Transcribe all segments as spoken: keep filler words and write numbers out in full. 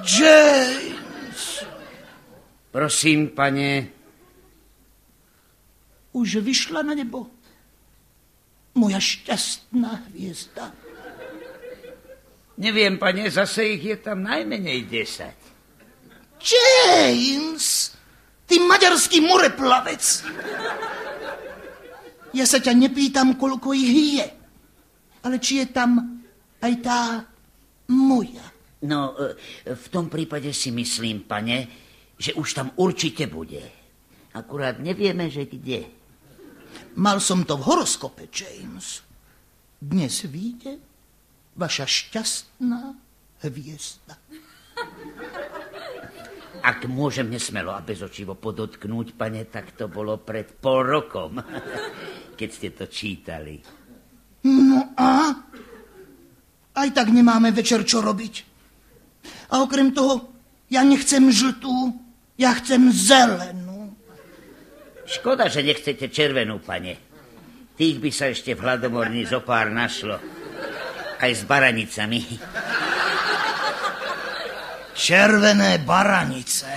James! Prosím, pane. Už vyšla na nebo moja šťastná hviezda. Neviem, pane, zase ich je tam najmenej desať. James! Ty maďarský moreplavec! Ja sa ťa nepýtam, koľko ich je, ale či je tam aj tá moja. No, v tom prípade si myslím, pane, že už tam určite bude. Akurát nevieme, že kde. Mal som to v horoskope, James. Dnes vyjde vaša šťastná hviezda. Ak môžem nesmelo a bezočivo podotknúť, pane, tak to bolo pred pol rokom, keď ste to čítali. No a? Aj tak nemáme večer čo robiť. A okrem toho, ja nechcem žltú, ja chcem zelenú. Škoda, že nechcete červenú, pane. Tých by sa ešte v Hladomorni zo pár našlo. Aj s baranicami. Červené baranice.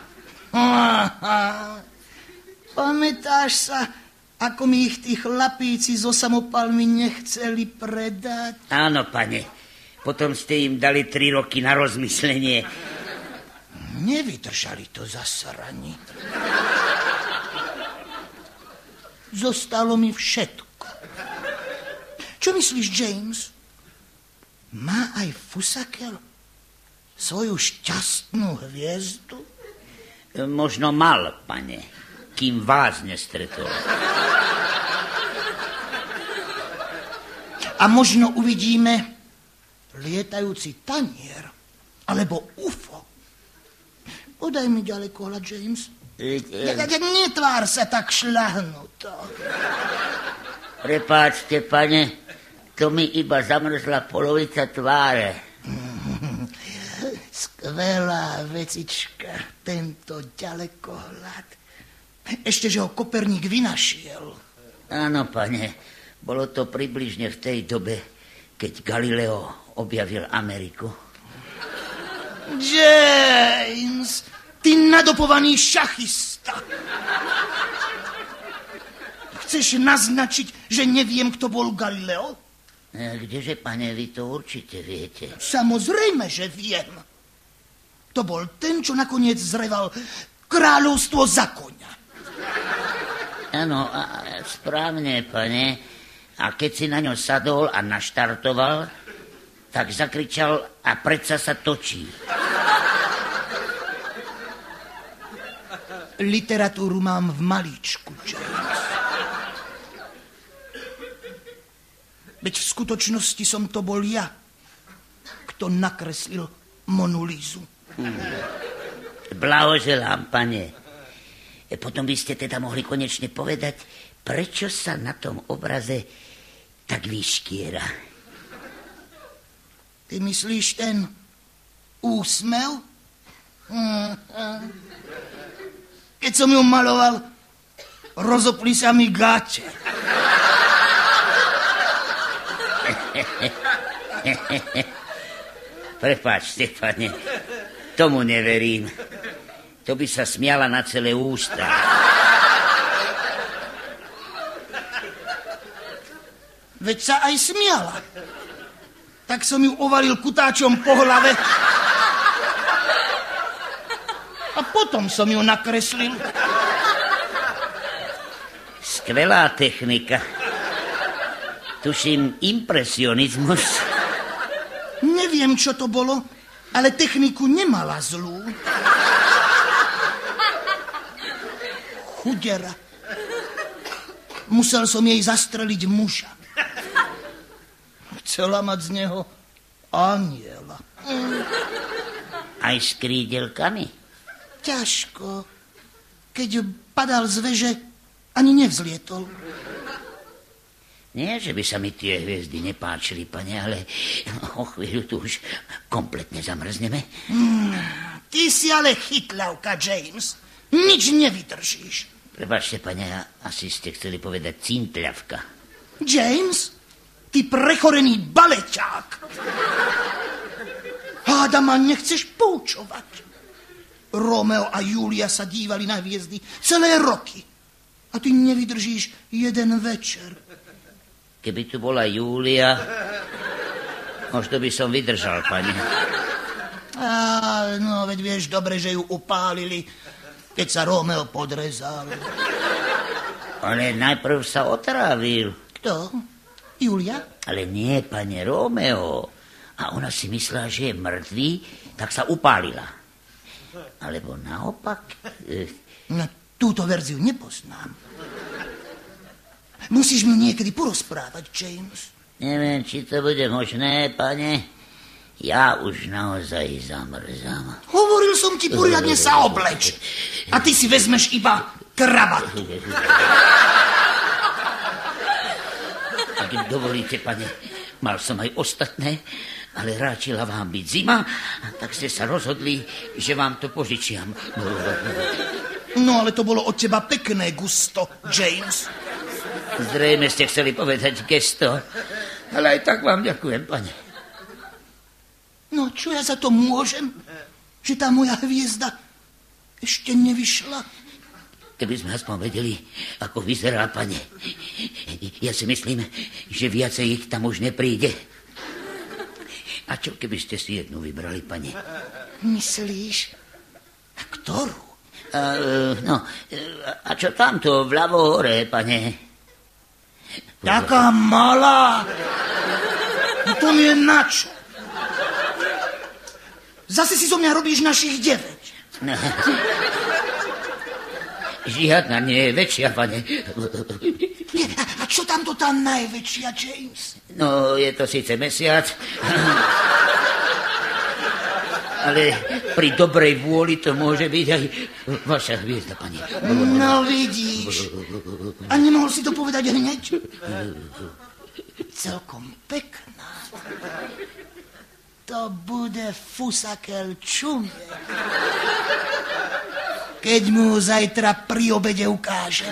Pamätáš sa, ako mi ich tí chlapíci zo samopalmi nechceli predať? Áno, pane. Potom ste im dali tri roky na rozmyslenie. Nevydržali to zasraní. Zostalo mi všetko. Čo myslíš, James? Má aj Fusakel svoju šťastnú hviezdu? Možno mal, pane, kým vás nestretol. A možno uvidíme lietajúci tanier alebo ú ef ó. Podaj mi ďalekohľad, James. Ja, ja, netvár sa tak šľahnuto. Prepáčte, pane, to mi iba zamrzla polovica tváre. Skvelá vecička, tento ďalekohľad. Ešte, že ho Koperník vynašiel. Áno, pane, bolo to približne v tej dobe, keď Galileo objavil Ameriku. James, ty nadopovaný šachista. Chceš naznačiť, že neviem, kto bol Galileo? Kdeže, pane, vy to určite viete. Samozrejme, že viem. To bol ten, čo nakoniec zreval kráľovstvo za koňa. Áno, správne, pane. A keď si na ňo sadol a naštartoval, tak zakričal a predsa sa točí. Literatúru mám v malíčku, James. Veď v skutočnosti som to bol ja, kto nakreslil Monu Lízu. Hmm. Blahoželám, pane. E potom by ste teda mohli konečne povedať, prečo sa na tom obraze tak vyškiera. Ty myslíš ten úsmev? Keď som ju maloval, rozopli sa mi gáče. Prepáčte, pane, tomu neverím. To by sa smiala na celé ústa. Veď sa aj smiala. Tak som ju ovalil kutáčom po hlave a potom som ju nakreslil. Skvelá technika. Tuším, impresionizmus. Neviem, čo to bolo, ale techniku nemala zlú. Chudera. Musel som jej zastreliť muža. Chcela mať z neho aniela. Aj s krídelkami? Ťažko. Keď padal z veže, ani nevzlietol. Nie, že by sa mi tie hviezdy nepáčili, pane, ale o chvíľu tu už kompletne zamrzneme. Hmm, ty si ale chytľavka, James. Nič nevydržíš. Prepáčte, pane, asi ste chceli povedať cintľavka. James, ty prechorený baleťák. Háda ma nechceš poučovať. Romeo a Julia sa dívali na hviezdy celé roky. A ty nevydržíš jeden večer. Keby tu bola Júlia, možno by som vydržal, pani. Á, no, veď vieš dobre, že ju upálili, keď sa Romeo podrezal. Ale najprv sa otrávil. Kto? Julia? Ale nie, pane, Romeo. A ona si myslela, že je mŕtvý, tak sa upálila. Alebo naopak... No, túto verziu nepoznám. Musíš mi niekedy porozprávať, James. Neviem, či to bude možné, pane. Ja už naozaj zamrzám. Hovoril som ti poriadne sa obleč. A ty si vezmeš iba kravatu. Ak dovolíte, pane, mal som aj ostatné, ale ráčila vám byť zima, tak ste sa rozhodli, že vám to požičiam. No, ale to bolo od teba pekné gusto, James. Zrejme ste chceli povedať gesto, ale aj tak vám ďakujem, pane. No, čo ja za to môžem, že tá moja hviezda ešte nevyšla? Keby sme aspoň vedeli, ako vyzerá, pane. Ja si myslím, že viacej ich tam už nepríde. A čo keby ste si jednu vybrali, pane? Myslíš? A ktorú? A, no, a čo tamto, vľavo hore, pane? Taká malá. No to mi je načo. Zase si zo mňa robíš našich deväť. No. Žiadna nie je väčšia, pane. A čo tamto tá najväčšia, James? No, je to síce mesiac, ale pri dobrej vôli to môže byť aj vaša hviezda, pani. No vidíš. A nemohol si to povedať hneď? Celkom pekná. To bude fusakel čumie. Keď mu zajtra pri obede ukážem.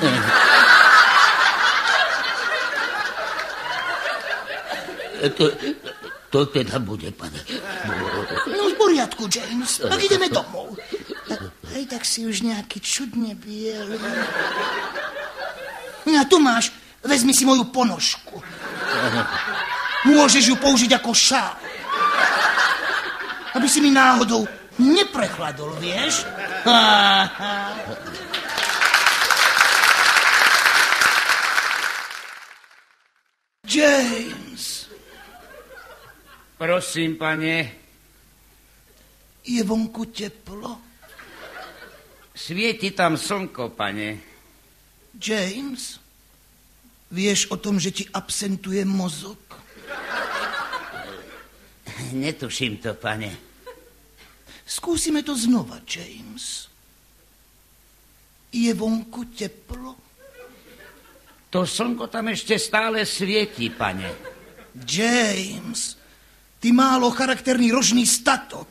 To, to teda bude, pane. No v poriadku, James. Tak ideme domov. Hej, tak si už nejaký čudne bielý. A tu máš, vezmi si moju ponožku. Môžeš ju použiť ako šál. Aby si mi náhodou neprechladol, vieš? James. Prosím, pane. Je vonku teplo? Svieti tam slnko, pane. James, vieš o tom, že ti absentuje mozog? Netuším to, pane. Skúsime to znova, James. Je vonku teplo? To slnko tam ešte stále svieti, pane. James, ty málo charakterný rožný statok.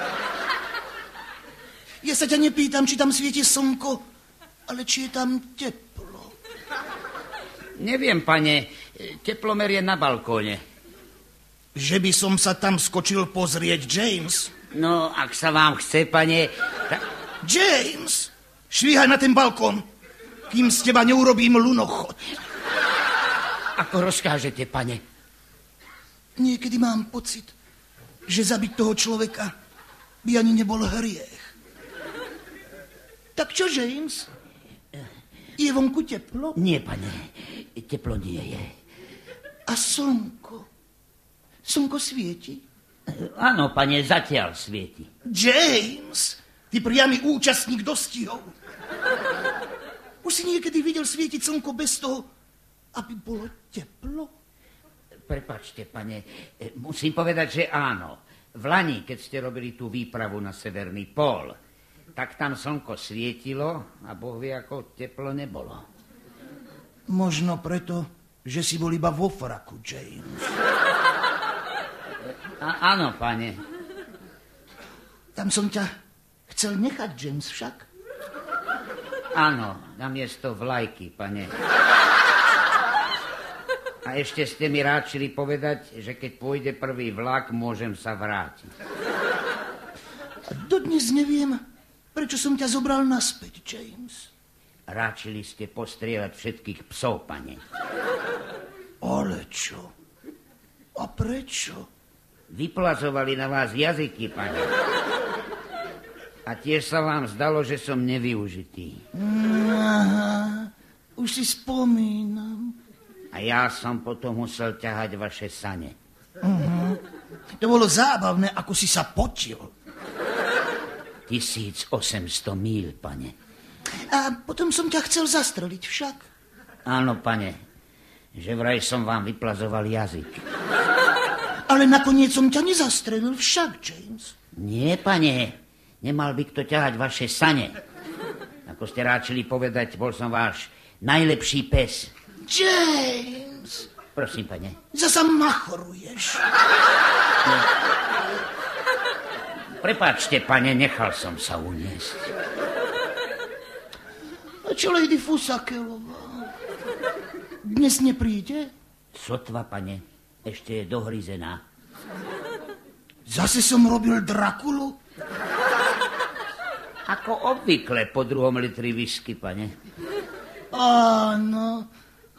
Ja sa ťa nepýtam, či tam svieti slnko, ale či je tam teplo. Neviem, pane, teplomer je na balkóne. Že by som sa tam skočil pozrieť, James? No, ak sa vám chce, pane... Ta... James, švíhaj na ten balkón, kým z teba neurobím lunochod. Ako rozkážete, pane? Niekedy mám pocit, že zabiť toho človeka by ani nebol hriech. Tak čo, James? Je vonku teplo? Nie, pane, teplo nie je. A slnko? Slnko svieti? Áno, pane, zatiaľ svieti. James, ty priamy účastník dostihov. Už si niekedy videl svietiť slnko bez toho, aby bolo teplo? Prepačte, pane, musím povedať, že áno. V lani, keď ste robili tú výpravu na severný pól, tak tam slnko svietilo a Boh vie, ako teplo nebolo. Možno preto, že si bol iba vo fraku, James. A, áno, pane. Tam som ťa chcel nechať, James, však? Áno, namiesto vlajky, pane. A ešte ste mi ráčili povedať, že keď pôjde prvý vlak, môžem sa vrátiť. Dodnes neviem, prečo som ťa zobral naspäť, James. Ráčili ste postrieľať všetkých psov, pane. Ale čo? A prečo? Vyplazovali na vás jazyky, pane. A tiež sa vám zdalo, že som nevyužitý. Aha, už si spomínam. A ja som potom musel ťahať vaše sane. Uh-huh. To bolo zábavné, ako si sa potil. tisíc osemsto míľ, pane. A potom som ťa chcel zastreliť však. Áno, pane, že vraj som vám vyplazoval jazyk. Ale nakoniec som ťa nezastrelil však, James. Nie, pane, nemal by kto ťahať vaše sane. Ako ste ráčili povedať, bol som váš najlepší pes. James! Prosím, pane. Zasa machoruješ. No. Prepáčte, pane, nechal som sa uniesť. A čo Lady Fusakelová? Dnes nepríde? Sotva, pane, ešte je dohryzená. Zase som robil Drakulu? Ako obvykle po druhom litri whisky, pane. Áno.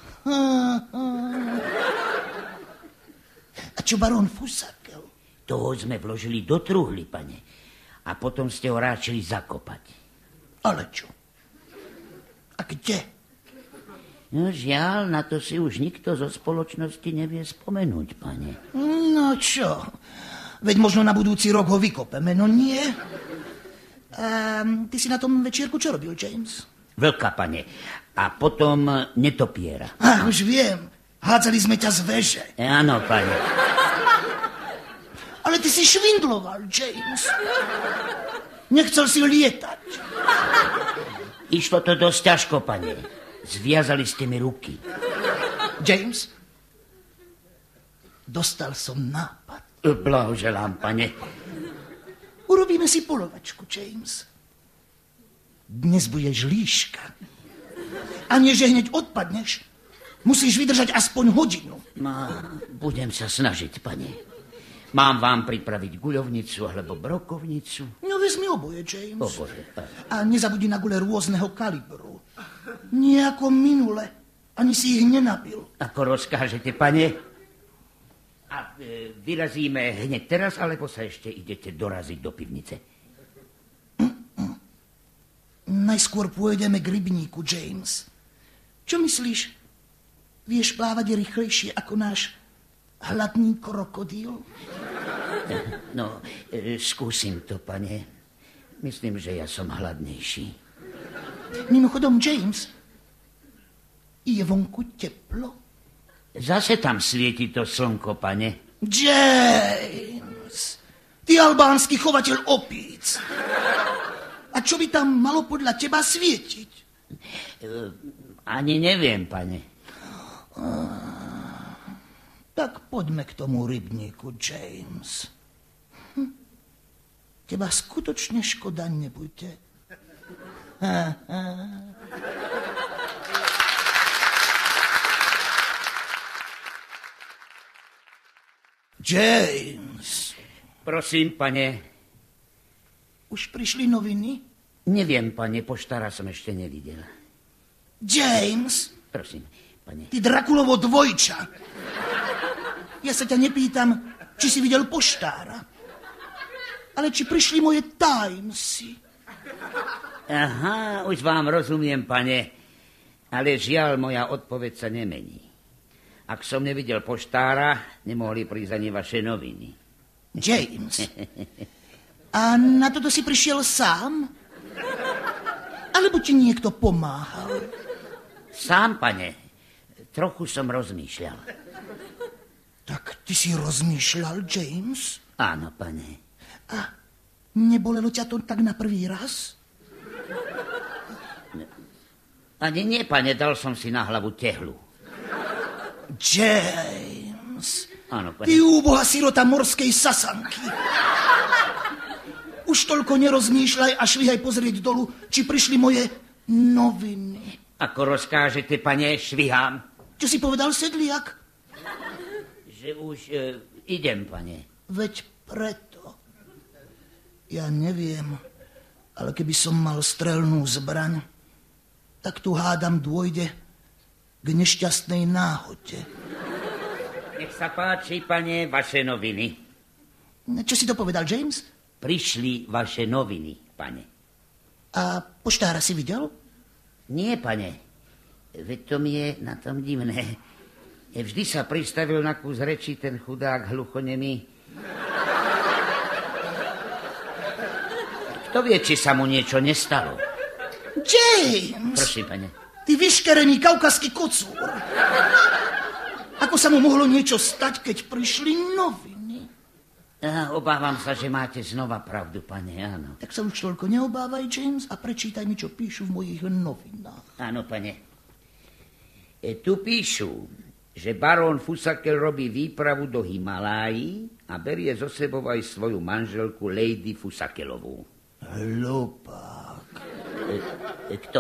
A čo barón Fusakel? Toho sme vložili do truhly, pane. A potom ste ho ráčili zakopať. Ale čo? A kde? No žiaľ, na to si už nikto zo spoločnosti nevie spomenúť, pane. No čo? Veď možno na budúci rok ho vykopeme, no nie? Um, ty si na tom večierku čo robil, James? Vlka, pane. A potom netopiera. Ach, už viem. Hádzali sme ťa z veže. E, áno, pane. Ale ty si švindloval, James. Nechcel si lietať. Išlo to dosť ťažko, pane. Zviazali ste mi ruky. James, dostal som nápad. Blahoželám, pane. Urobíme si polovačku, James. Dnes budeš líška. A nie, že hneď odpadneš. Musíš vydržať aspoň hodinu. No, budem sa snažiť, pane. Mám vám pripraviť guľovnicu alebo brokovnicu? No vezmi oboje, James. Oboje. A nezabudni na gule rôzneho kalibru. Nie ako minule. Ani si ich nenabil. Ako rozkážete, pane? A e, vyrazíme hneď teraz, alebo sa ešte idete doraziť do pivnice? Mm-mm. Najskôr pôjdeme k rybníku, James. Čo myslíš? Vieš plávať rýchlejšie ako náš hladný krokodíl? No, e, skúsim to, pane. Myslím, že ja som hladnejší. Mimochodom, James, je vonku teplo? Zase tam svieti to slnko, pane. James, ty albánsky chovateľ opíc. A čo by tam malo podľa teba svietiť? E, ani neviem, pane. Tak poďme k tomu rybníku, James. Hm. Teba skutočne škoda nebude. Ha, ha. James. Prosím, pane. Už prišli noviny? Neviem, pane, poštára som ešte nevidel. James. Prosím, pane. Ty Drakulovo dvojča. Ja sa ťa nepýtam, či si videl poštára, ale či prišli moje Timesy. Aha, už vám rozumiem, pane, ale žiaľ, moja odpoveď sa nemení. Ak som nevidel poštára, nemohli prísť ani vaše noviny. James, a na toto si prišiel sám? Alebo ti niekto pomáhal? Sám, pane, trochu som rozmýšľal. Tak ty si rozmýšľal, James? Áno, pane. A nebolelo ťa to tak na prvý raz? Ani nie, pane, dal som si na hlavu tehlu. James, áno, pane. Ty úboha sirota morskej sasanky. Už toľko nerozmýšľaj a švihaj pozrieť dolu, či prišli moje noviny. Ako rozkážete, pane, švihám. Čo si povedal, sedliak? Že už e, idem, pane. Veď preto. Ja neviem, ale keby som mal strelnú zbraň, tak tu hádam dôjde k nešťastnej náhode. Nech sa páči, pane, vaše noviny. Čo si to povedal, James? Prišli vaše noviny, pane. A poštára si videl? Nie, pane. Veď to mi je na tom divné. Vždy sa pristavil na kus reči ten chudák hluchonemý. Kto vie, či sa mu niečo nestalo? James! Prosím, pane. Ty vyškerený kaukazský kocúr. Ako sa mu mohlo niečo stať, keď prišli noviny? Ja, obávam sa, že máte znova pravdu, pane, áno. Tak sa už toľko neobávaj, James, a prečítaj mi, čo píšu v mojich novinách. Áno, pane. E, tu píšu, že barón Fusakel robí výpravu do Himalájí a berie so sebou aj svoju manželku Lady Fusakelovú. Hlupák. E, e, kto?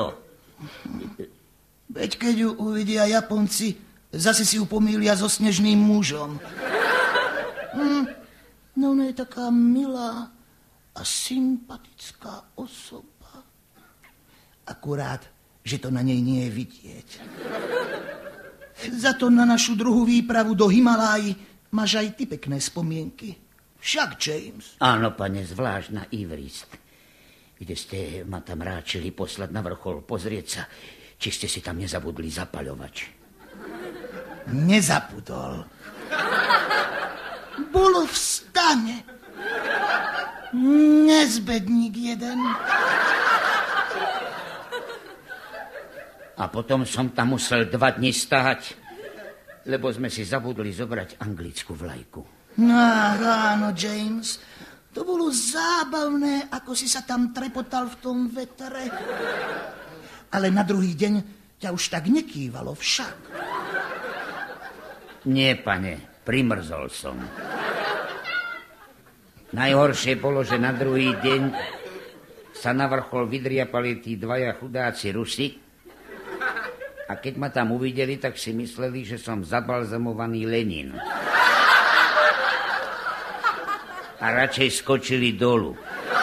Veď keď ju uvidia Japonci, zase si ju pomýlia so snežným mužom. Hm, no ona je taká milá a sympatická osoba. Akurát, že to na nej nie je vidieť. Za to na našu druhú výpravu do Himaláji máš aj ty pekné spomienky. Však, James. Áno, pane, zvlášť na Everest, kde ste ma tam ráčili poslať na vrchol, pozrieť sa, či ste si tam nezabudli zapaľovač. Nezabudol. Bolo v stane. Nezbedník jeden. A potom som tam musel dva dni stáť, lebo sme si zabudli zobrať anglickú vlajku. No, áno, James. To bolo zábavné, ako si sa tam trepotal v tom vetre. Ale na druhý deň ťa už tak nekývalo však. Nie, pane, primrzol som. Najhoršie bolo, že na druhý deň sa na vrchol vydriapali tí dvaja chudáci Rusi a keď ma tam uvideli, tak si mysleli, že som zabalzamovaný Lenin. A radšej skočili dolu.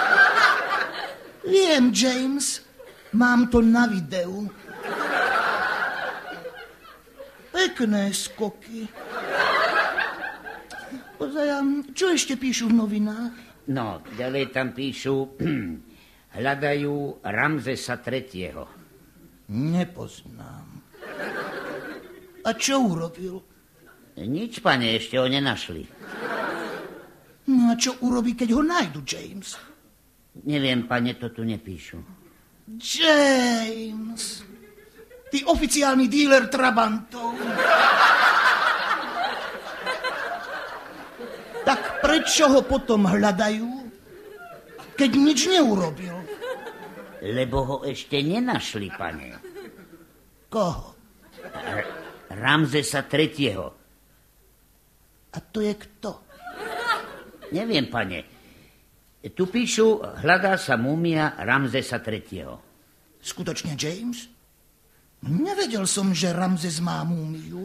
Viem, James, mám to na videu. Pekné skoky. Pozajam, čo ešte píšu v novinách? No, ďalej tam píšu, hľadajú Ramzesa tretieho. Nepoznám. A čo urobil? Nič, pane, ešte ho nenašli. No a čo urobí, keď ho nájdu, James? Neviem, pane, to tu nepíšu. James, ty oficiálny díler trabantov. Tak prečo ho potom hľadajú, keď nič neurobil? Lebo ho ešte nenašli, pane. Koho? R- Ramzesa tretieho. A to je kto? Neviem, pane. Tu píšu, hľadá sa múmia Ramzesa tretieho. Skutočne, James? Nevedel som, že Ramzes má múmiu.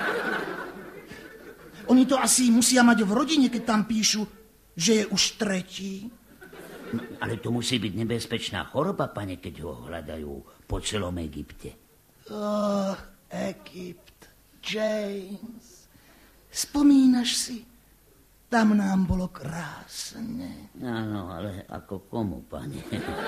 Oni to asi musia mať v rodine, keď tam píšu, že je už tretí. No, ale to musí byť nebezpečná choroba, pane, keď ho hľadajú po celom Egypte. Oh, Egypt, James. Spomínaš si? Tam nám bolo krásne. Áno, ale ako komu, pane?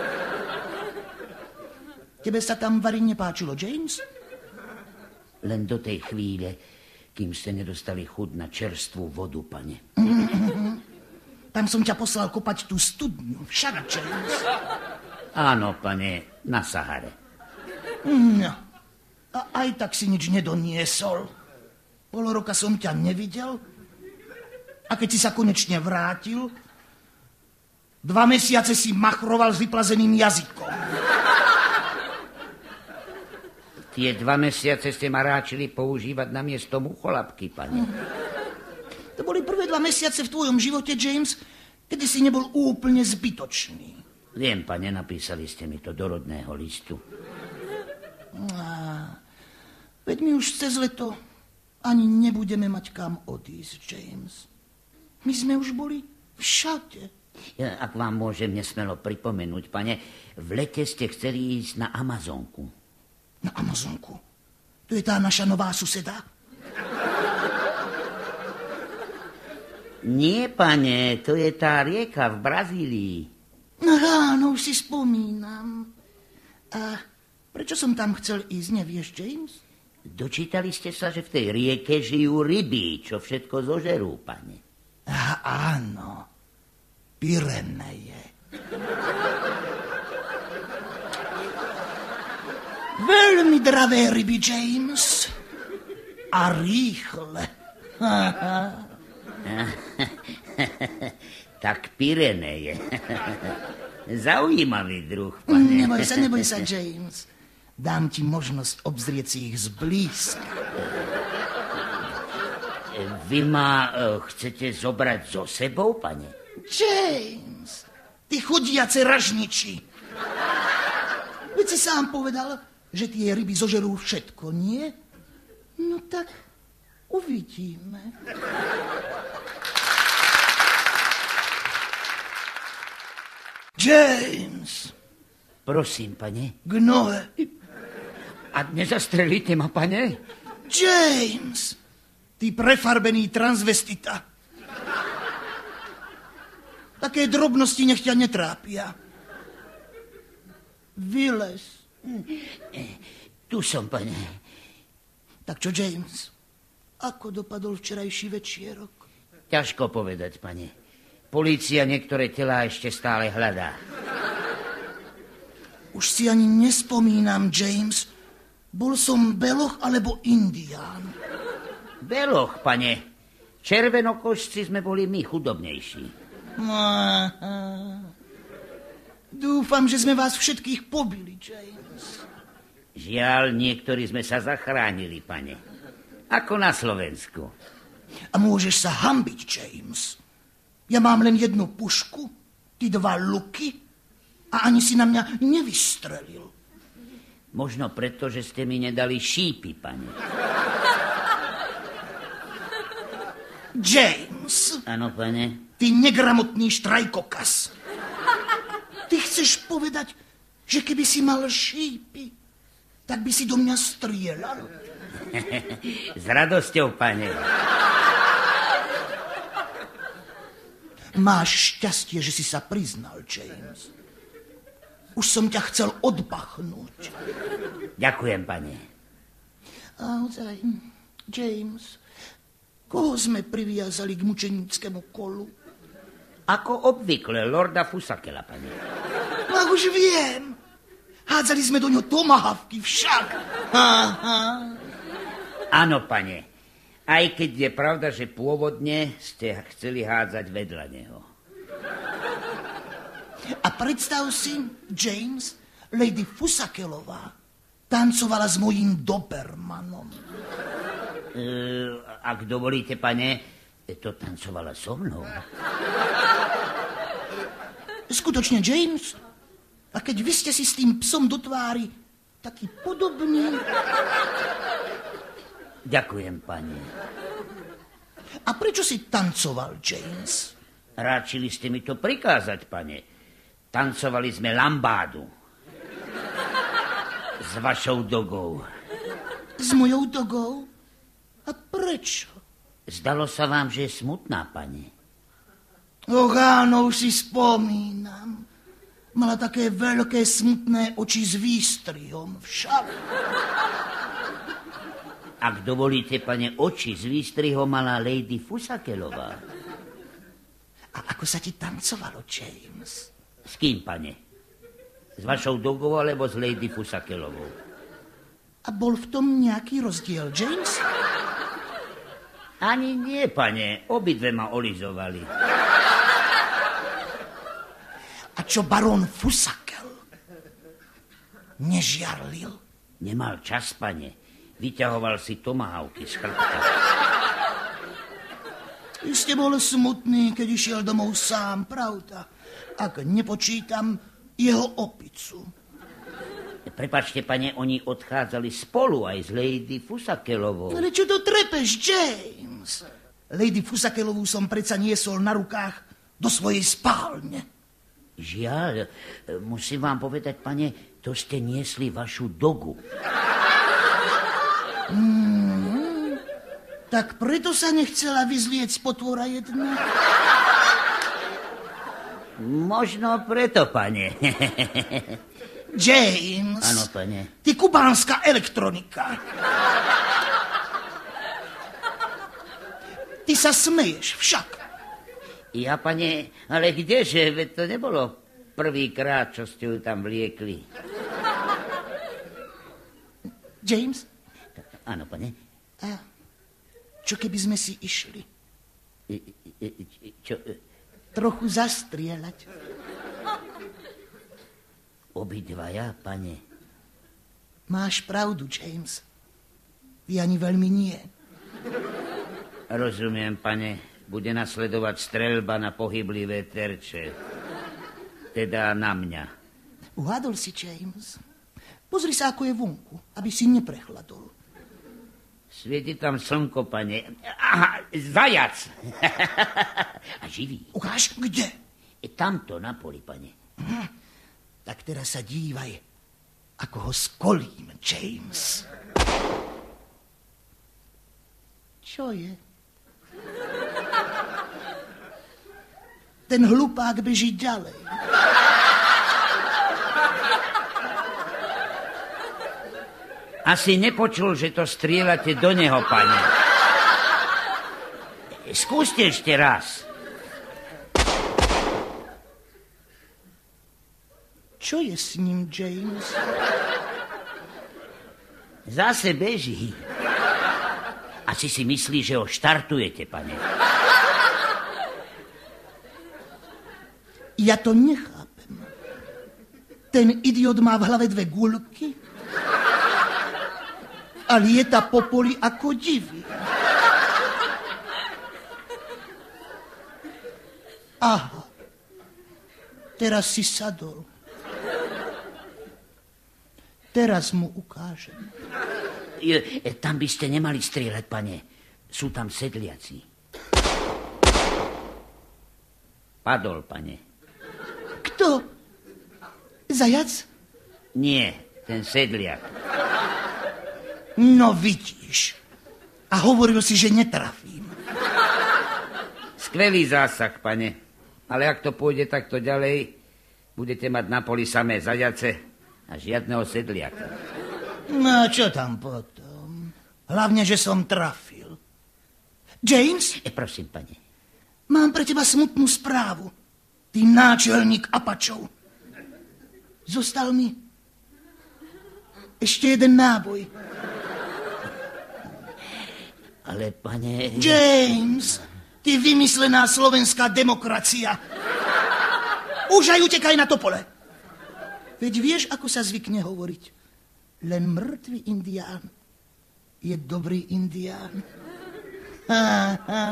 Tebe sa tam vari nepáčilo, James? Len do tej chvíle, kým ste nedostali chuť na čerstvú vodu, pane. Mm-hmm. Tam som ťa poslal kopať tú studňu. Však, James. Áno, pane, na Sahare. No. A aj tak si nič nedoniesol. Pol roka som ťa nevidel. A keď si sa konečne vrátil, dva mesiace si machroval s vyplazeným jazykom. Tie dva mesiace ste ma ráčili používať na miesto mucholapky, pane. To boli prvé dva mesiace v tvojom živote, James, kedy si nebol úplne zbytočný. Viem, pane, napísali ste mi to do rodného listu. Á, veď my už cez leto ani nebudeme mať kam odísť, James. My sme už boli všade. Ak vám môžem nesmelo pripomenúť, pane, v lete ste chceli ísť na Amazonku. Na Amazonku? To je tá naša nová suseda? Nie, pane, to je tá rieka v Brazílii. No ráno už si spomínam. A prečo som tam chcel ísť, nevieš, James? Dočítali ste sa, že v tej rieke žijú ryby, čo všetko zožerú, pane. A áno. Pyreneje. Veľmi dravé ryby, James. A rýchle. Tak Pyreneje. Zaujímavý druh, pane. Neboj sa, neboj sa, James. Dám ti možnosť obzrieť si ich zblízka. Vy ma uh, chcete zobrať so sebou, pane? James, ty chudiace ražniči. Veď si sám povedal, že tie ryby zožerú všetko, nie? No tak uvidíme. James. Prosím, pane. Gnoe. A nezastrelíte ma, pane? James, ty prefarbený transvestita. Také drobnosti nech ťa netrápia. Vylez. Tu som, pane. Tak čo, James? Ako dopadol včerajší večierok? Ťažko povedať, pane. Polícia niektoré telá ešte stále hľadá. Už si ani nespomínam, James. Bol som beloch alebo indián? Beloch, pane. Červenokošci sme boli my chudobnejší. Dúfam, že sme vás všetkých pobili, James. Žiaľ, niektorí sme sa zachránili, pane. Ako na Slovensku. A môžeš sa hanbiť, James. Ja mám len jednu pušku, ty dva luky a ani si na mňa nevystrelil. Možno preto, že ste mi nedali šípy, pane. James. Áno, pane. Ty negramotný štrajkokas. Ty chceš povedať, že keby si mal šípy, tak by si do mňa strieľal? S radosťou, pane. Máš šťastie, že si sa priznal, James. Už som ťa chcel odbachnúť. Ďakujem, pane. A ozaj, James, koho sme priviazali k mučenickému kolu? Ako obvykle, lorda Fusakela, pane. No už viem. Hádzali sme do ňo tomahavky však. Aha. Áno, pane. Aj keď je pravda, že pôvodne ste chceli hádzať vedľa neho. A predstav si, James, Lady Fusakelová tancovala s mojím Dobermanom. E, ak dovolíte, pane, to tancovala so mnou. Skutočne, James? A keď vy ste si s tým psom do tvári taký podobný... Ďakujem, pane. A prečo si tancoval, James? Ráčili ste mi to prikázať, pane. Tancovali sme lambádu. S vašou dogou. S mojou dogou? A prečo? Zdalo sa vám, že je smutná, pane. Och, áno, už si spomínam. Mala také veľké smutné oči s výstrihom však. Ak dovolíte, pane, oči s výstrihom mala Lady Fusakelová. A ako sa ti tancovalo, James? S kým, pane? S vašou dogou alebo s Lady Fusakelovou? A bol v tom nejaký rozdiel, James? Ani nie, pane. Obidve ma olizovali. A čo barón Fusakel? Nežiarlil? Nemal čas, pane. Vyťahoval si tomahawky z chrbta. Iste bol smutný, keď išiel domov sám, pravda? Ak nepočítam jeho opicu. Prepačte, pane, oni odchádzali spolu aj s Lady Fusakelovou. Ale čo to trepeš, James? Lady Fusakelovú som predsa niesol na rukách do svojej spálne. Žiaľ, musím vám povedať, pane, to ste niesli vašu dogu. Mm, tak preto sa nechcela vyzlieť z potvora jedna? Možno preto, pane. James. Áno, pane. Ty kubánska elektronika. Ty sa smeješ však. Ja, pane, ale kdeže? Veď to nebolo prvýkrát, čo ste ju tam vliekli. James? Áno, pane. A čo keby sme si išli? Čo? Trochu zastrieľať. Obidvaja, pane. Máš pravdu, James. Vy ani veľmi nie. Rozumiem, pane. Bude nasledovať streľba na pohyblivé terče. Teda na mňa. Uhádol si, James. Pozri sa, ako je vonku, aby si neprechladol. Svieti tam slnko, pane. Aha, zajac. A živý. Ukáž, kde? Je tamto, na poli, pane. Hm. Tak teraz sa dívaj, ako ho skolím, James. Čo je? Ten hlupák beží ďalej. Asi nepočul, že to strieľate do neho, pane. Skúste ešte raz. Čo je s ním, James? Zase beží. Asi si myslí, že ho štartujete, pane. Ja to nechápem. Ten idiot má v hlave dve guľky a lieta po poli ako divý. Aha, teraz si sadol. Teraz mu ukážem. Je, tam by ste nemali strieľať, pane. Sú tam sedliaci. Padol, pane. Kto? Zajac? Nie, ten sedliak. No vidíš. A hovoril si, že netrafím. Skvelý zásah, pane. Ale ak to pôjde takto ďalej, budete mať na poli samé zajace a žiadneho sedliaka. No, čo tam potom? Hlavne, že som trafil. James? E, prosím, pane. Mám pre teba smutnú správu. Ty náčelník Apačov. Zostal mi ešte jeden náboj. Ale, pane... James, ty vymyslená slovenská demokracia. Už aj utekaj na topole. Veď vieš, ako sa zvykne hovoriť. Len mŕtvý indián je dobrý indián. Ha, ha.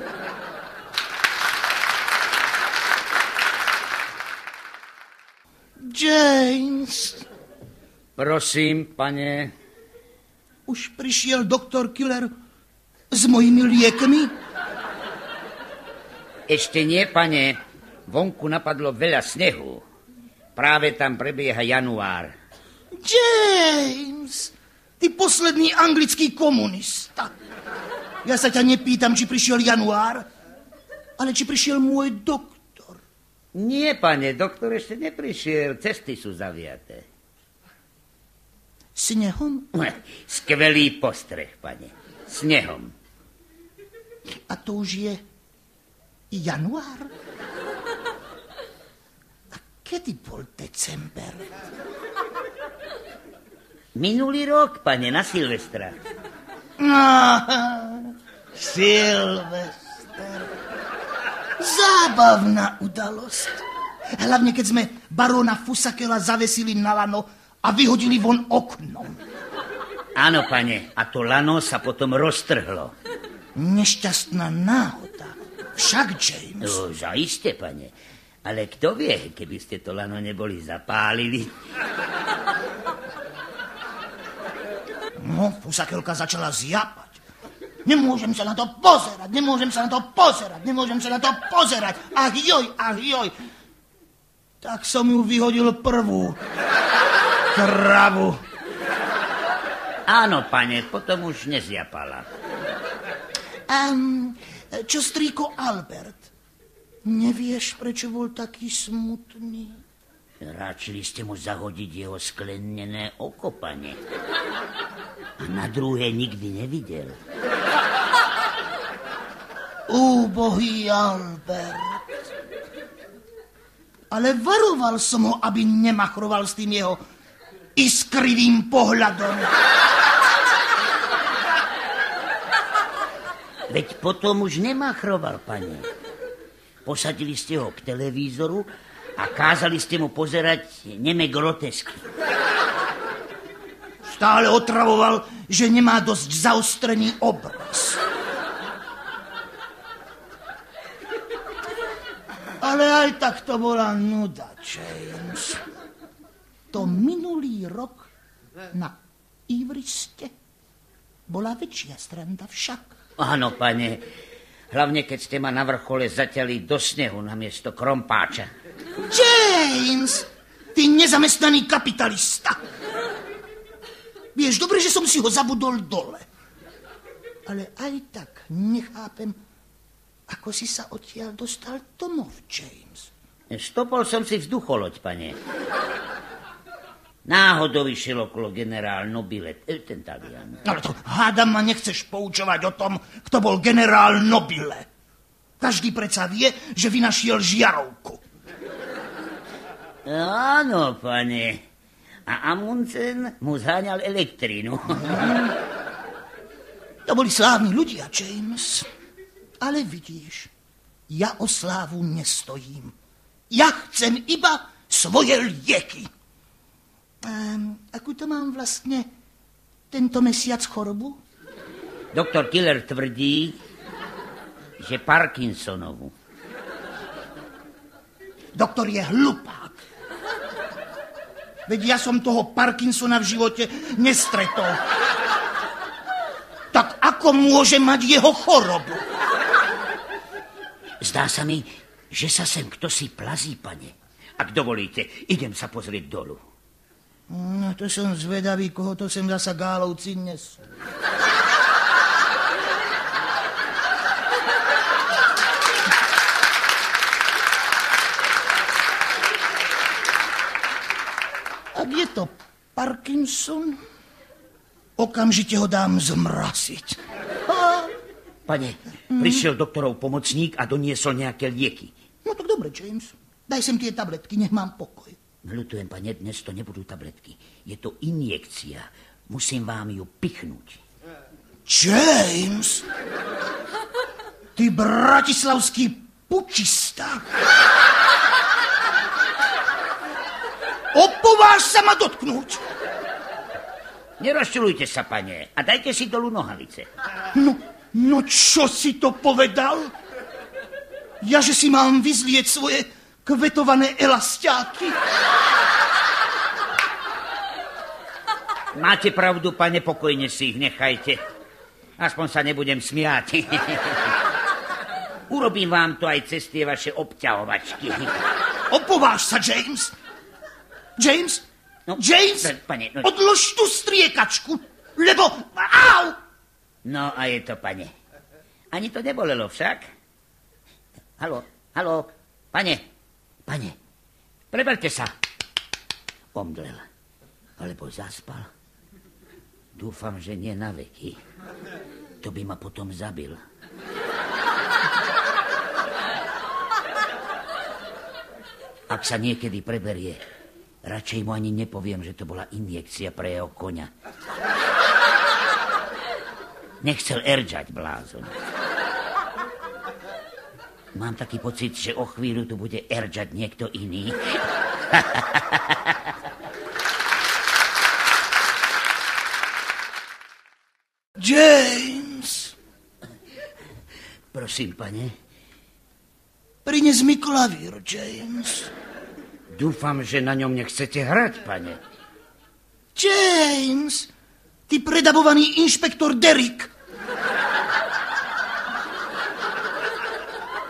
James. Prosím, pane. Už prišiel doktor Killer s mojimi liekmi? Ešte nie, pane. Vonku napadlo veľa snehu. Práve tam prebieha január. James, ty posledný anglický komunista. Ja sa ťa nepýtam, či prišiel január, ale či prišiel môj doktor. Nie, pane, doktor ešte neprišiel. Cesty sú zaviaté. Snehom? Skvelý postreh, pane. Snehom. A to už je január? A kedy bol december? Minulý rok, pane, na Silvestra. Aha, Silvester. Zábavná udalosť. Hlavne, keď sme baróna Fusakela zavesili na lano a vyhodili von oknom. Áno, pane, a to lano sa potom roztrhlo. Nešťastná náhoda. Však, James. No, zaiste, pane. Ale kto vie, keby ste to lano neboli zapálili? No, Fusakelka začala zjapať. Nemôžem sa na to pozerať, nemôžem sa na to pozerať, nemôžem sa na to pozerať. Ach joj, ach joj. Tak som ju vyhodil prvú. Kravu. Áno, pane, potom už nezjapala. A čo strýko Albert? Nevieš, prečo bol taký smutný? Ráčili ste mu zahodiť jeho sklenené oko, pane. A na druhé nikdy nevidel. Úbohý Albert. Ale varoval som ho, aby nemachroval s tým jeho iskrivým pohľadom. Veď potom už nemachroval, pane. Posadili ste ho k televízoru a kázali ste mu pozerať neme grotesky. Stále otravoval, že nemá dosť zaostrený obraz. Ale aj tak to bola nuda, James. To minulý rok na Ivriste bola väčšia stranda však. Áno, pane. Hlavne, keď ste ma na vrchole zaťali do snehu namiesto krompáča. James, ty nezamestnaný kapitalista. Vieš, dobre, že som si ho zabudol dole. Ale aj tak nechápem, ako si sa odtiaľ dostal domov, James. Stopol som si vzducholoď, pane. Náhodou išiel okolo generál Nobile, ten Talian. Ale to hádam ma nechceš poučovať o tom, kto bol generál Nobile. Každý predsa vie, že vynašiel žiarovku. Áno, pane. A Amundsen mu zháňal elektrínu. To boli slávni ľudia, James. Ale vidíš, ja o slávu nestojím. Ja chcem iba svoje lieky. Um, akú to mám vlastne tento mesiac chorobu? Doktor Killer tvrdí, že Parkinsonovu. Doktor je hlupák. Veď ja som toho Parkinsona v živote nestretol. Tak ako môže mať jeho chorobu? Zdá sa mi, že sa sem kto si plazí, pane. Ak dovolíte, idem sa pozrieť dolu. No, to som zvedavý, koho to sem zasa gálovci dnes. Ak je to Parkinson, okamžite ho dám zmraziť. Pane, prišiel doktorov pomocník a doniesol nejaké lieky. No tak dobre, James. Daj sem tie tabletky, nech mám pokoj. Ľutujem, pane, dnes to nebudú tabletky. Je to injekcia. Musím vám ju pichnúť. James! Ty bratislavský pučista! Opováž sa ma dotknúť! Nerozčulujte sa, pane, a dajte si dolu nohavice. No, no čo si to povedal? Ja, že si mám vyzlieť svoje kvetované elastiáky? Máte pravdu, pane, pokojne si ich nechajte. Aspoň sa nebudem smiať. Urobím vám to aj cez tie vaše obťahovačky. Opováž sa, James! James? No, James? Pane, no... Odlož tú striekačku, lebo... Au! No a je to, pane. Ani to nebolelo však. Haló, haló, pane, pane, preberte sa. Omdlel, alebo zaspal. Dúfam, že nie na veky. To by ma potom zabil. Ak sa niekedy preberie, radšej mu ani nepoviem, že to bola injekcia pre jeho koňa. Nechcel erdžať, blázon. Mám taký pocit, že o chvíľu tu bude erdžať niekto iný. James! Prosím, pane. Prines mi klavír, James. Dúfam, že na ňom nechcete hrať, pane. James! Ty predabovaný inšpektor Derrick.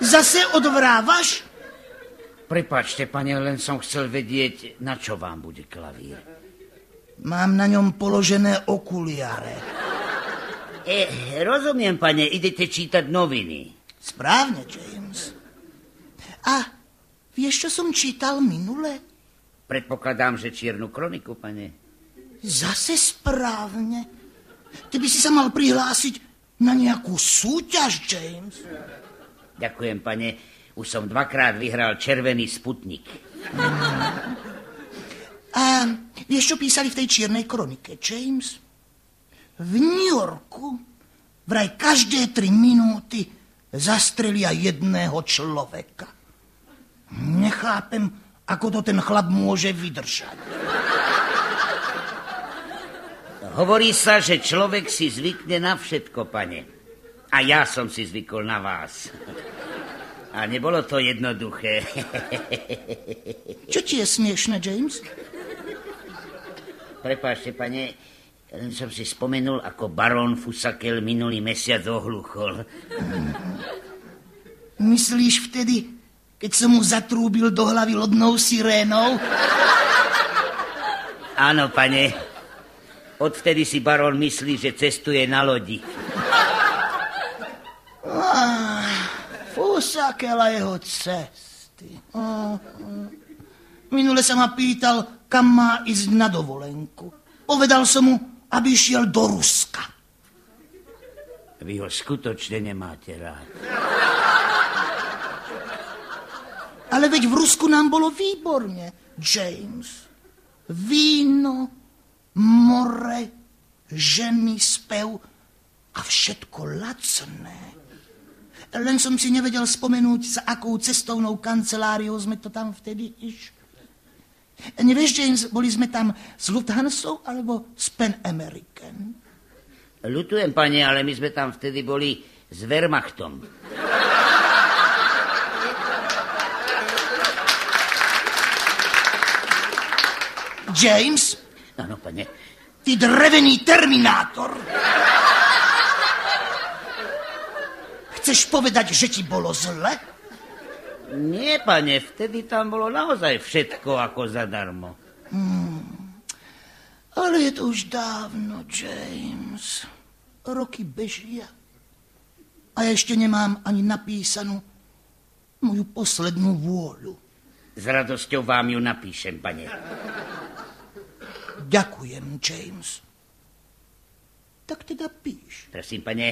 Zase odvrávaš? Prepáčte, pane, len som chcel vedieť, na čo vám bude klavír. Mám na ňom položené okuliare. E, rozumiem, pane, idete čítať noviny. Správne, James. A vieš, čo som čítal minule? Predpokladám, že čiernu kroniku, pane. Zase správne. Ty by si sa mal prihlásiť na nejakú súťaž, James. Ďakujem, pane. Už som dvakrát vyhral červený Sputnik. Hmm. A vieš, čo písali v tej čiernej kronike, James? V New Yorku vraj každé tri minúty zastrelia jedného človeka. Nechápem, ako to ten chlap môže vydržať. Hovorí sa, že človek si zvykne na všetko, pane. A ja som si zvykol na vás. A nebolo to jednoduché. Čo ti je smiešne, James? Prepáčte, pane, len som si spomenul, ako barón Fusakel minulý mesiac ohluchol. Myslíš vtedy, keď som mu zatrúbil do hlavy lodnou sirénou? Áno, pane. Odvtedy si barón myslí, že cestuje na lodi. Ah, Fusakel a jeho cesty. Ah, ah. Minule sa ma pýtal, kam má ísť na dovolenku. Povedal som mu, aby išiel do Ruska. Vy ho skutočne nemáte rád. Ale veď v Rusku nám bolo výborne, James. Víno, more, ženy, spev a všetko lacné. Len som si nevedel spomenúť, s akou cestovnou kanceláriou sme to tam vtedy išli. Nevieš, James, boli sme tam s Lufthansou alebo s Pan American? Ľutujem, pane, ale my sme tam vtedy boli s Wehrmachtom. James? Áno, pane. Ty drevený terminátor. Chceš povedať, že ti bolo zle? Nie, pane, vtedy tam bolo naozaj všetko ako zadarmo. Hmm. Ale je to už dávno, James. Roky bežia. A ja ešte nemám ani napísanú moju poslednú vôľu. S radosťou vám ju napíšem, pane. Ďakujem, James. Tak teda píš. Prosím, pane.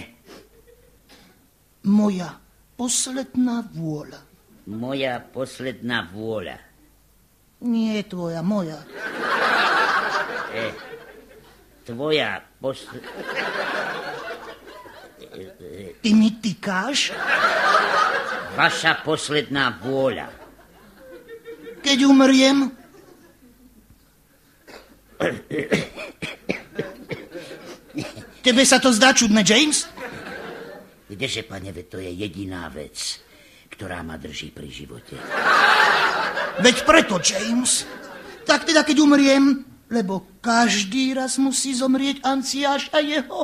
Moja posledná vôľa. Moja posledná vôľa. Nie tvoja, moja. E, tvoja posledná... Ty mi tykáš? Vaša posledná vôľa. Keď umriem... Tebe sa to zdá čudné, James? Kdeže, pane, veď to je jediná vec, ktorá ma drží pri živote. Veď preto, James. Tak teda, keď umriem, lebo každý raz musí zomrieť Anciáš a jeho.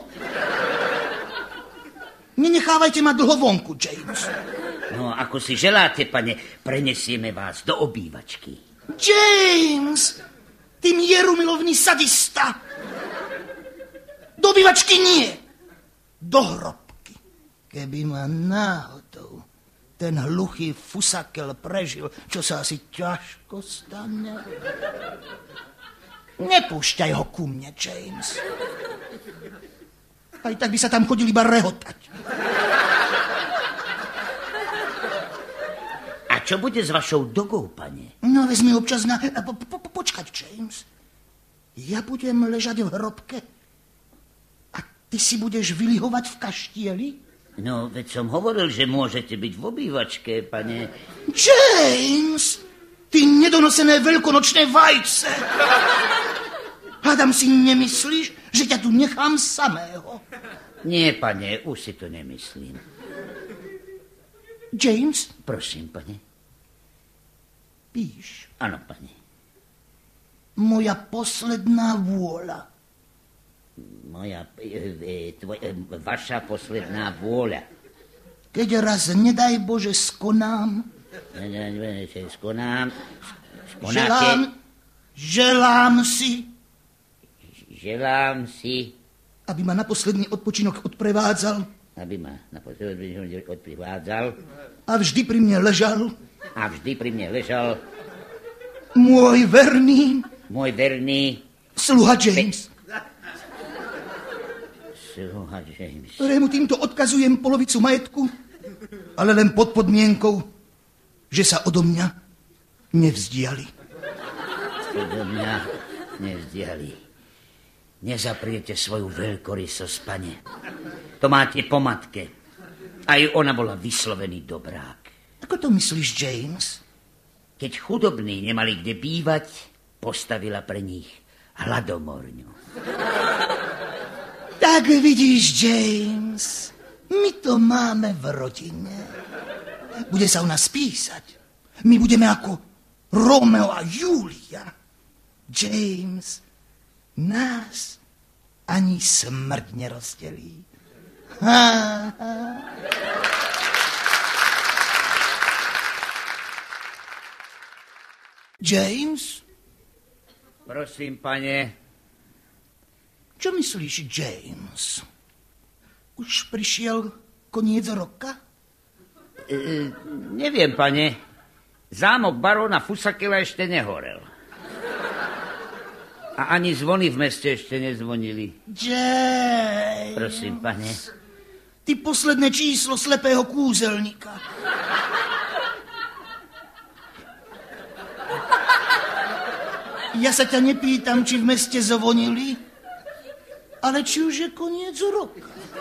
Nenechávajte ma dlho vonku, James. No, ako si želáte, pane, prenesieme vás do obývačky. James! Ty mierumilovný sadista! Do obývačky nie. Do hrobky. Keby ma náhodou ten hluchý Fusakel prežil, čo sa asi ťažko stane. Nepúšťaj ho ku mne, James. Aj tak by sa tam chodil iba rehotať. A čo bude s vašou dogou, pane? No, vezmi občas na... Po, po, po, počkať, James. Ja budem ležať v hrobke a ty si budeš vylihovať v kaštieli? No, veď som hovoril, že môžete byť v obývačke, pane. James, ty nedonosené veľkonočné vajce. Hádam si nemyslíš, že ťa tu nechám samého? Nie, pane, už si to nemyslím. James? Prosím, pane. Píš. Áno, pane. Moja posledná vôľa. Moja, e, tvoj, e, vaša posledná vôľa. keď raz, nedaj Bože, skonám, Skonám. želám, želám si, Želám si, aby ma na posledný odpočinok odprevádzal aby ma na posledný odprivádzal a vždy pri mne ležal a vždy pri mne ležal môj verný môj verný sluha James, sluha James, ktorému týmto odkazujem polovicu majetku, ale len pod podmienkou, že sa odo mňa nevzdiali. Odo mňa nevzdiali. Nezapriete svoju veľkorysosť, pane. To máte po matke. Aj ona bola vyslovený dobrák. Ako to myslíš, James? Keď chudobní nemali kde bývať, postavila pre nich hladomorňu. Tak vidíš, James, my to máme v rodine. Bude sa o nás písať. My budeme ako Romeo a Julia. James, nás ani smrť nerozdelí. Ha, ha. James? Prosím, pane. Čo myslíš, James? Už prišiel koniec roka? E, neviem, pane. Zámok baróna Fusakela ešte nehorel. A ani zvony v meste ešte nezvonili. James. Prosím, pane. Ty posledné číslo slepého kúzelníka. Ja sa ťa nepýtam, či v meste zvonili, ale či už je koniec roka.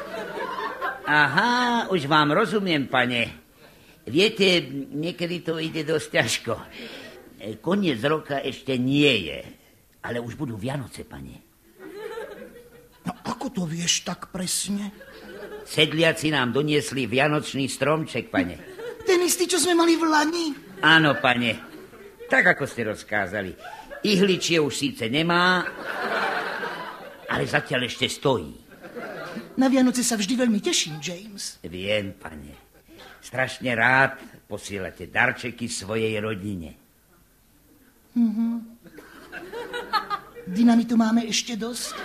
Aha, už vám rozumiem, pane. Viete, niekedy to ide dosť ťažko. Koniec roka ešte nie je. Ale už budú Vianoce, pane. No ako to vieš tak presne? Sedliaci nám doniesli vianočný stromček, pane. Ten istý, čo sme mali v lani? Áno, pane. Tak, ako ste rozkázali. Ihličie už síce nemá, ale zatiaľ ešte stojí. Na Vianoce sa vždy veľmi teším, James. Viem, pane. Strašne rád posielate darčeky svojej rodine. Mhm. Dynamitu máme ešte dosť.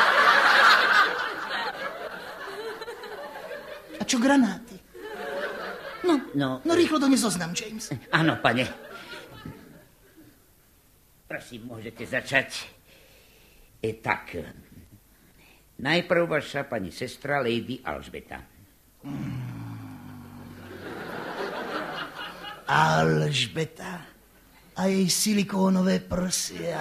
A čo granáty? No, no, no rýchlo do nezoznam, James. Áno, pane. Prosím, môžete začať. E, tak, najprv vaša pani sestra Lady Alžbeta. Alžbeta a jej silikónové prsia.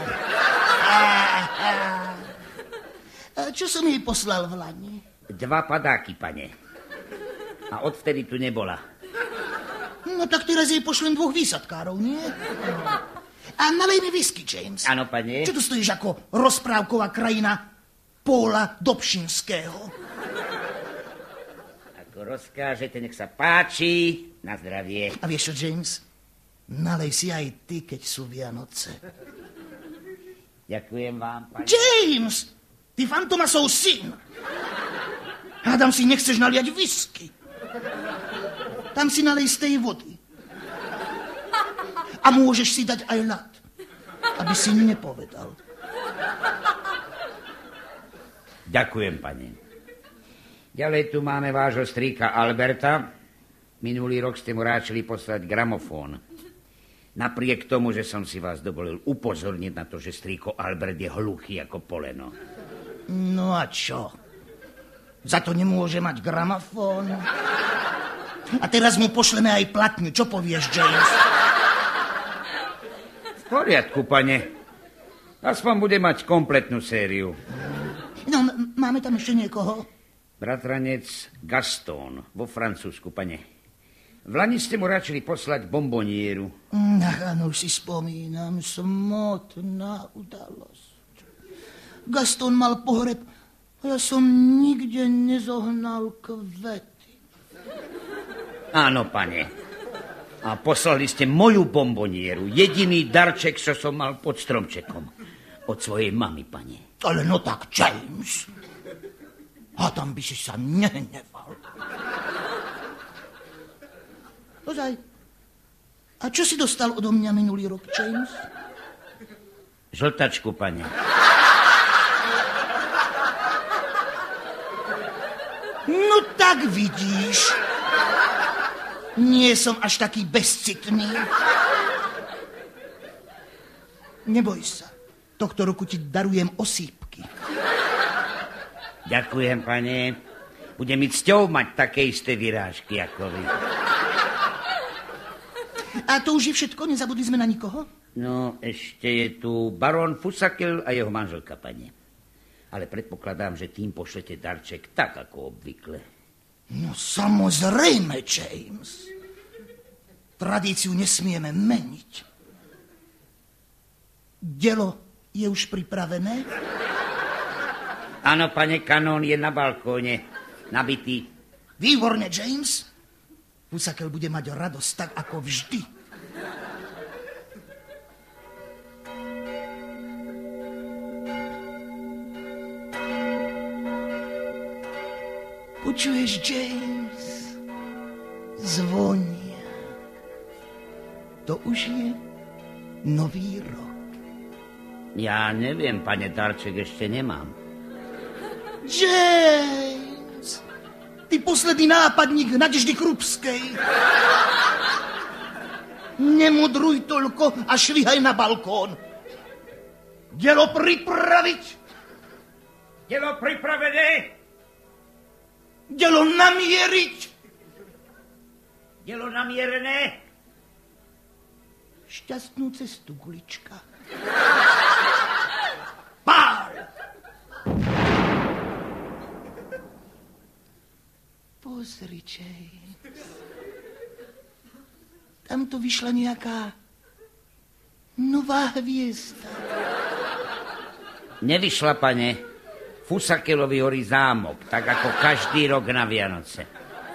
Čo som jej poslal v lani? Dva padáky, pane. A odvtedy tu nebola. No tak teraz jej pošlem dvoch výsadkárov, nie? A nalej mi whisky, James. Áno, pane. Čo tu stojíš ako rozprávková krajina Póla Dobšinského? Ako rozkážete, nech sa páči. Na zdravie. A vieš čo, James? Nalej si aj ty, keď sú Vianoce. Ďakujem vám, pane. James! Ty Fantomasov syn! Hádam si, nechceš naliať whisky. Tam si nalej z tej vody. A môžeš si dať aj ľad, aby si nepovedal. Ďakujem, pane. Ďalej tu máme vášho strýka Alberta. Minulý rok ste mu ráčili poslať gramofón. Napriek tomu, že som si vás dovolil upozorniť na to, že strýko Albert je hluchý ako poleno. No a čo? Za to nemôže mať gramofón? A teraz mu pošleme aj platňu. Čo povieš, James? V poriadku, pane. Aspoň bude mať kompletnú sériu. No, m- máme tam ešte niekoho? Bratranec Gaston vo Francúzsku, pane. V lani ste mu radšili poslať bombonieru. Ach, áno, už si spomínam, smutná udalosť. Gaston mal pohreb a ja som nikde nezohnal kvety. Áno, pane. A poslali ste moju bombonieru, jediný darček, čo som mal pod stromčekom. Od svojej mamy, pane. Ale no tak, James. A tam by si sa nehneval. Ozaj. A čo si dostal odo mňa minulý rok, James? Žltačku, pane. No tak vidíš. Nie som až taký bezcitný. Neboj sa. Tohto roku ti darujem osýpky. Ďakujem, pane. Bude mi cťou mať také isté vyrážky ako vy. A to už je všetko? Nezabudli sme na nikoho? No, ešte je tu barón Fusakel a jeho manželka, pane. Ale predpokladám, že tým pošlete darček tak, ako obvykle. No samozrejme, James. Tradíciu nesmieme meniť. Dielo je už pripravené? Áno, pane, kanón je na balkóne, nabitý. Výborne, James. Fusakel bude mať radosť tak, ako vždy. Počuješ, James? Zvonia. To už je nový rok. Ja neviem, pane, darček ešte nemám. James! Ty posledný nápadník Nadeždy Krupskej. Nemudruj toľko a švihaj na balkón. Dielo pripraviť. Dielo pripravené. Dielo namieriť. Dielo namierené. Šťastnú cestu, gulička. Pál! Pozri, James. Tam to vyšla nejaká nová hviezda. Nevyšla, pane. Fusakelovi horí zámok, tak ako každý rok na Vianoce.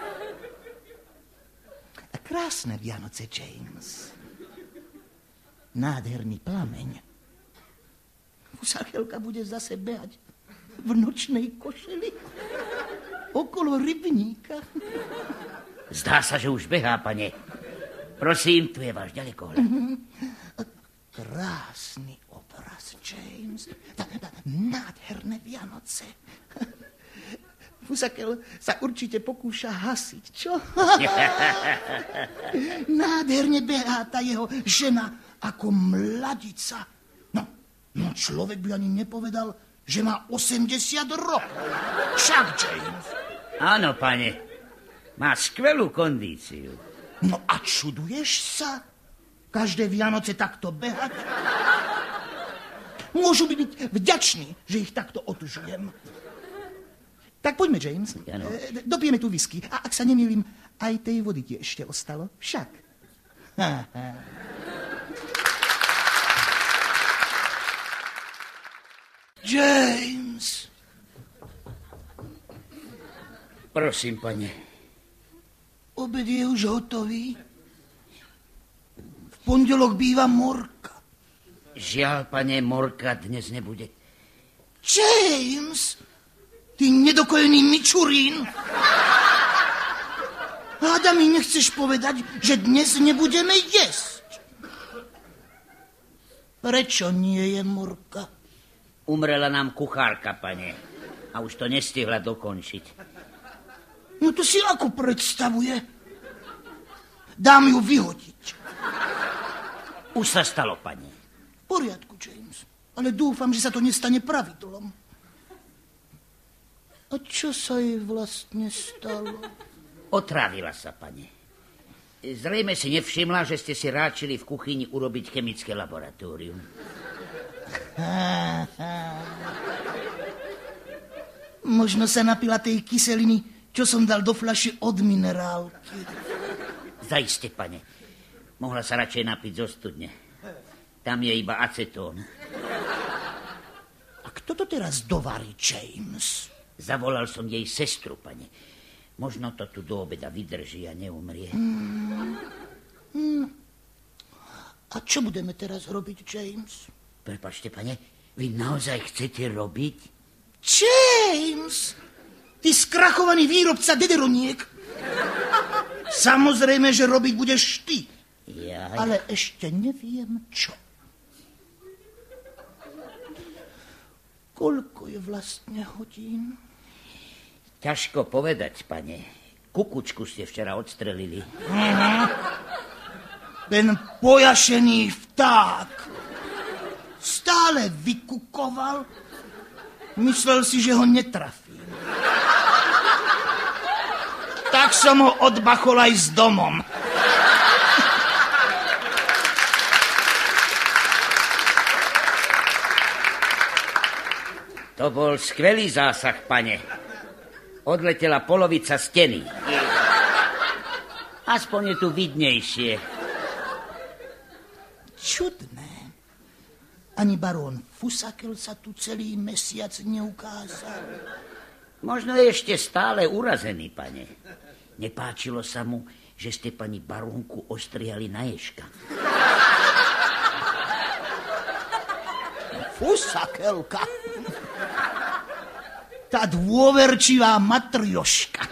A krásne Vianoce, James. Nádherný plameň. Fusakelka bude zase behať v nočnej košeli okolo rybníka. Zdá sa, že už behá, pane. Prosím, tu je váš ďalekohľad. Krásny obraz, James. Tá, tá, nádherné Vianoce. Fusakel sa určite pokúša hasiť, čo? Nádherne behá tá jeho žena ako mladica. No, no človek by ani nepovedal, že má osemdesiat rokov. Však, James. Áno, pane. Má skvelú kondíciu. No a čuduješ sa? Každé Vianoce takto behať? Môžu byť vďační, že ich takto otužujem. Tak poďme, James. Ano. E, dopijeme tu whisky. A ak sa nemýlim, aj tej vody ti ešte ostalo. Však. Ha, ha. James. Prosím, pane. Obed je už hotový. V pondelok býva Morka. Žiaľ, pane, Morka dnes nebude. James, ty nedokojený mičurín. Háda mi nechceš povedať, že dnes nebudeme jesť. Prečo nie je Morka? Umrela nám kuchárka, pane. A už to nestihla dokončiť. No to si ako predstavuje? Dám ju vyhodiť. Už sa stalo, pane. V poriadku, James. Ale dúfam, že sa to nestane pravidlom. A čo sa jej vlastne stalo? Otrávila sa, pane. Zrejme si nevšimla, že ste si ráčili v kuchyni urobiť chemické laboratórium. Možno sa napila tej kyseliny, čo som dal do fľaše od minerálky. Zaiste, pane. Mohla sa radšej napiť zo studne. Tam je iba acetón. A kto to teraz dovarí, James? Zavolal som jej sestru, pane. Možno to tu do obeda vydrží a neumrie. Hmm. Hmm. A čo budeme teraz robiť, James? Prepáčte, pane, vy naozaj chcete robiť? James! Ty skrachovaný výrobca dederoniek. Samozrejme, že robiť budeš ty. Jaj. Ale ešte neviem, čo. Koľko je vlastne hodín? Ťažko povedať, pane. Kukučku ste včera odstrelili. Uh-huh. Ten pojašený vták stále vykukoval. Myslel si, že ho netrafím. Tak som ho odbachol aj s domom. To bol skvelý zásah, pane. Odletela polovica steny. Aspoň je tu vidnejšie. Čudné. Ani barón Fusakel sa tu celý mesiac neukázal. Možno je ešte stále urazený, pane. Nepáčilo sa mu, že ste pani barónku ostriali na ježka. Fusakelka. Tá dôverčivá matrioška.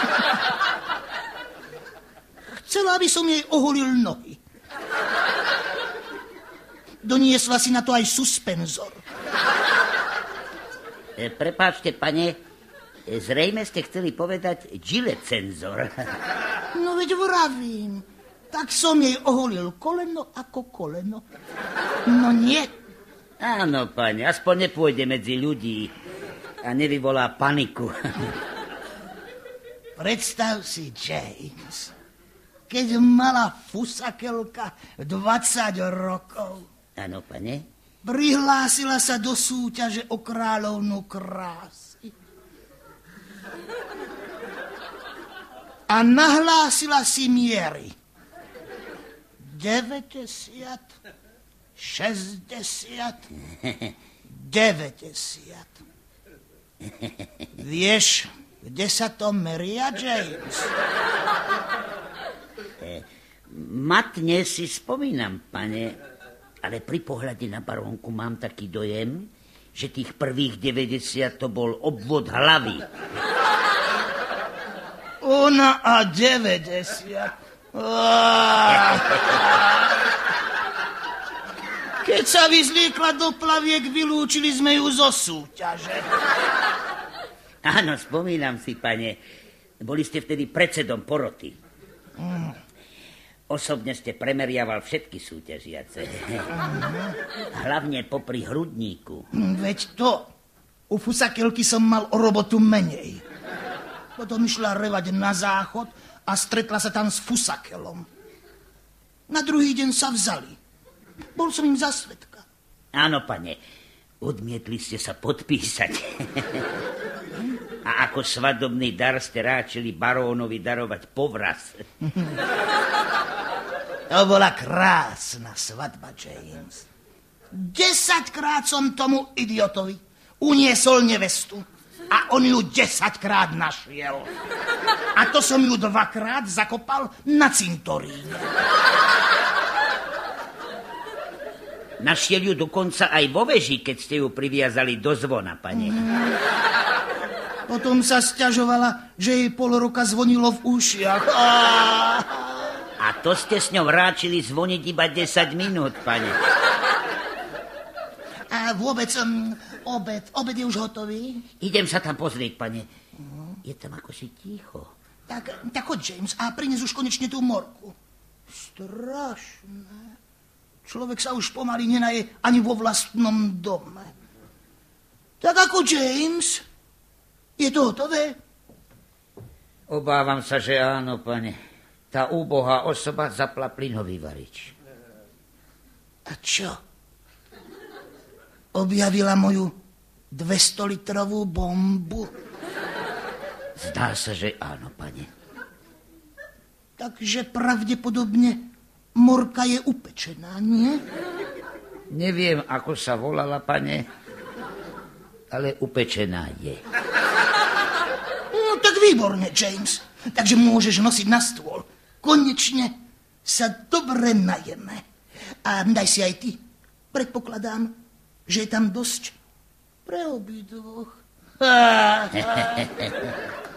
Chcela, aby som jej oholil nohy. Doniesla si na to aj suspenzor. E, prepáčte, pane, zrejme ste chceli povedať gilecenzor. No veď vravím. Tak som jej oholil koleno ako koleno. No nie. Áno, pane, aspoň nepôjde medzi ľudí a nevyvolá paniku. Predstav si, James, keď mala Fusakelka dvadsať rokov. Áno, pane. Prihlásila sa do súťaže o kráľovnú krásy. A nahlásila si miery. deväťdesiat, šesťdesiat, deväťdesiat. Vieš, kde sa to meria, James? E, matne si spomínam, pane, ale pri pohľade na barónku mám taký dojem, že tých prvých deväťdesiat to bol obvod hlavy. Ona a deväťdesiat. Keď sa vyzliekla do plaviek, vylúčili sme ju zo súťaže. Áno, spomínam si, pane. Boli ste vtedy predsedom poroty. Mm. Osobne ste premeriaval všetky súťažiace. Mm. Hlavne popri hrudníku. Veď to. U Fusakelky som mal o robotu menej. Potom išla revať na záchod a stretla sa tam s Fusakelom. Na druhý deň sa vzali. Bol som im za svedka. Áno, pane. Odmietli ste sa podpísať. A ako svadobný dar ste ráčili barónovi darovať povraz. To bola krásna svadba, James. Desaťkrát som tomu idiotovi uniesol nevestu a on ju desaťkrát našiel. A to som ju dvakrát zakopal na cintoríne. Našiel ju dokonca aj vo veži, keď ste ju priviazali do zvona, pane. Mm. Potom sa sťažovala, že jej pol roka zvonilo v ušiach. A to ste s ňou ráčili zvoniť iba desať minút, pane. A vôbec um, obed, obed je už hotový? Idem sa tam pozrieť, pane. Je tam ako si ticho. Tak, tak choď, James, a prines už konečne tú morku. Strašné. Človek sa už pomaly nenaje ani vo vlastnom dome. Tak ako James? Je to hotové? Obávam sa, že áno, pane. Tá úbohá osoba zapla plynový varič. A čo? Objavila moju dvestolitrovú bombu? Zdá sa, že áno, pane. Takže pravdepodobne morka je upečená, nie? Neviem, ako sa volala, pane, ale upečená je. No tak výborne, James. Takže môžeš nosiť na stôl. Konečne sa dobre najeme. A daj si aj ty. Predpokladám, že je tam dosť pre obidvoch.